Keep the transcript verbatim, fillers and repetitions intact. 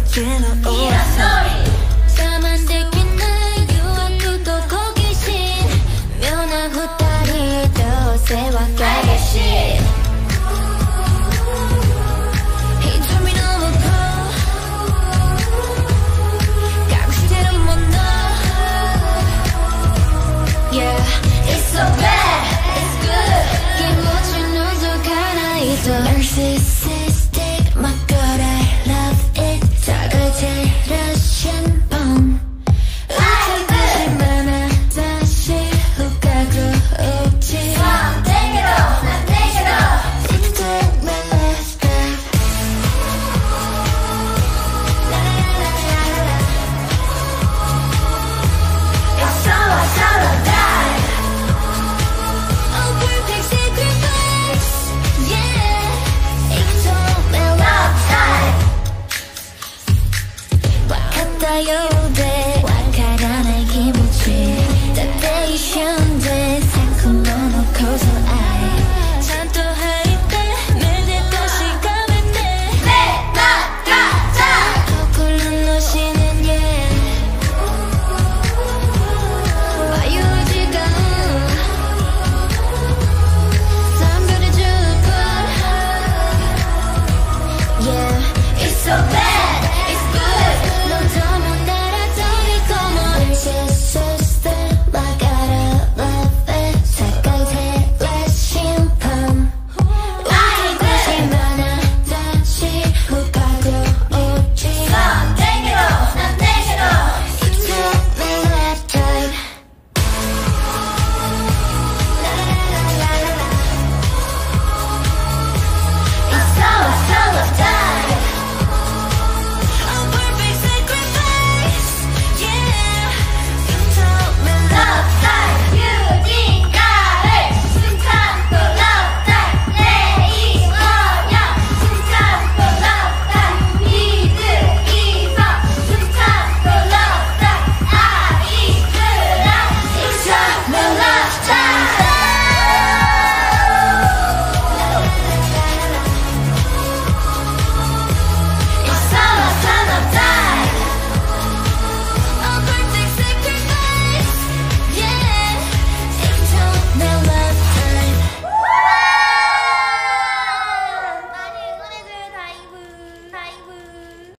Narcissistic, my god, I love it. 다가질 신봉 웃어보지 마나 다시 후각으로 웃지. Come, take it off, now take it off. Take my last breath. It's solo, solo, die. Oh, perfect sacrifice, yeah. Love time. 같아요.